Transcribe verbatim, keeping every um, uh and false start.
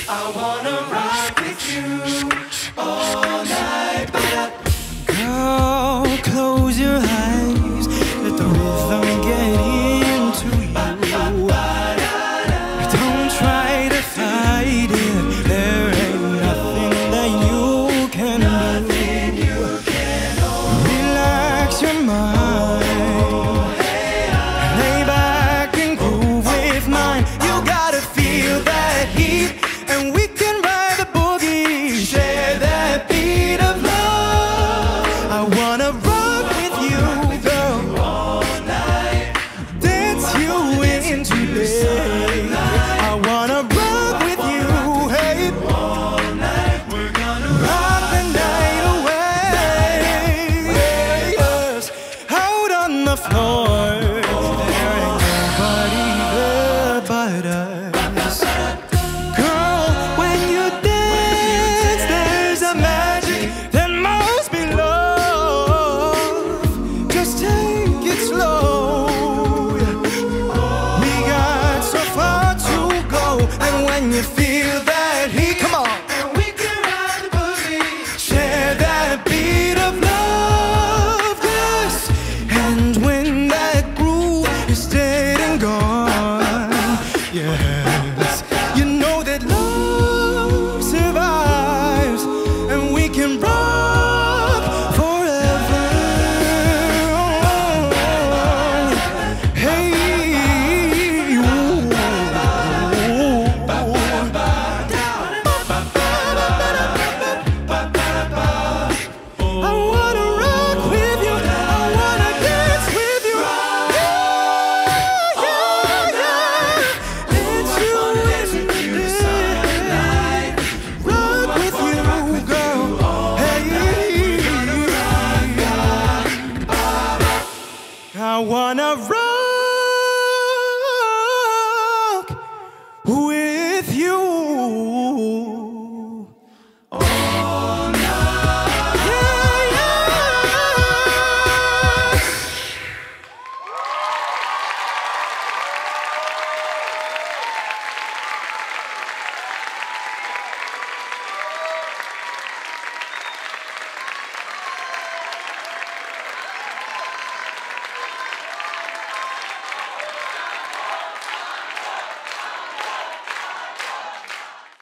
I wanna rock with you all night. Girl, close your eyes, let the rhythm get into you. Don't try to fight it, there ain't nothing that you can do. Relax your mind, lay back and groove with mine. You gotta feel that heat, and we can ride the boogie. Share that beat of love. I wanna rock with you, girl, All night, dance you into bed. I wanna rock with you, hey, all night, we're gonna rock the night away. Yes, out on the floor, there ain't nobody there but us. Girl, when you dance, there's a magic that must be love. Just take it slow. We got so far to go, and when you feel that heat, come on, and we can ride the boogie. share that beat of love, yes. And when that groove is dead and gone, yes, you know that love survives, and we can rock forever. Hey, ooh. I wanna rock with you, I wanna dance with you. Yeah, yeah, yeah. Dance you in the day. Rock with you, girl. Hey, I wanna rock.